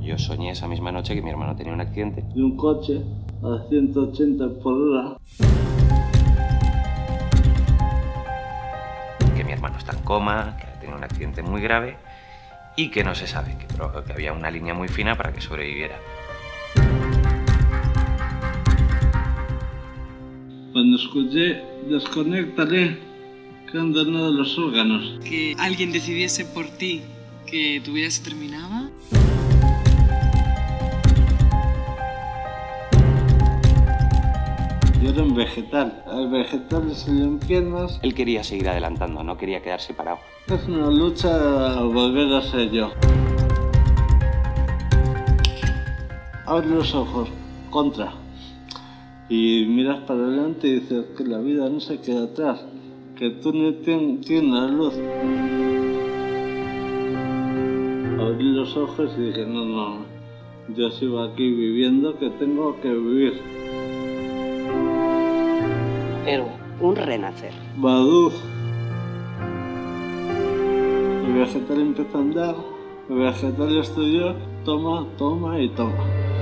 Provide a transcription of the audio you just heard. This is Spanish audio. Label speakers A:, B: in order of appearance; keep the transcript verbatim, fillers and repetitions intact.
A: Yo soñé esa misma noche que mi hermano tenía un accidente.
B: De un coche a ciento ochenta por hora.
A: Que mi hermano está en coma, que ha tenido un accidente muy grave y que no se sabe, que, que había una línea muy fina para que sobreviviera.
B: Cuando escuché desconéctale, que han donado los órganos.
C: Que alguien decidiese por ti que tu vida se terminaba.
B: Yo era un vegetal. Al vegetal se le piernas.
A: Él quería seguir adelantando, no quería quedarse parado.
B: Es una lucha a volver a ser yo. Abre los ojos, contra. Y miras para adelante y dices que la vida no se queda atrás, que tú no tienes la luz. Abrí los ojos y dije, no, no, yo sigo aquí viviendo, que tengo que vivir.
D: Héroe, un renacer.
B: Baduz. El vegetal empezó a andar, el vegetal estudió, toma, toma y toma.